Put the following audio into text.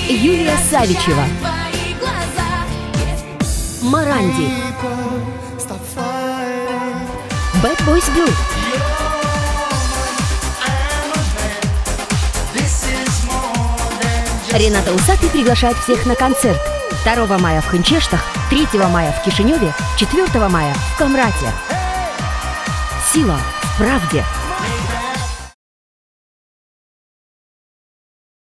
Юлия Савичева, Моранди, Bad Boys Blue, Рената Усатый приглашает всех на концерт 2 мая в Хынчештах, 3 мая в Кишиневе, 4 мая в Камрате. Сила в правде.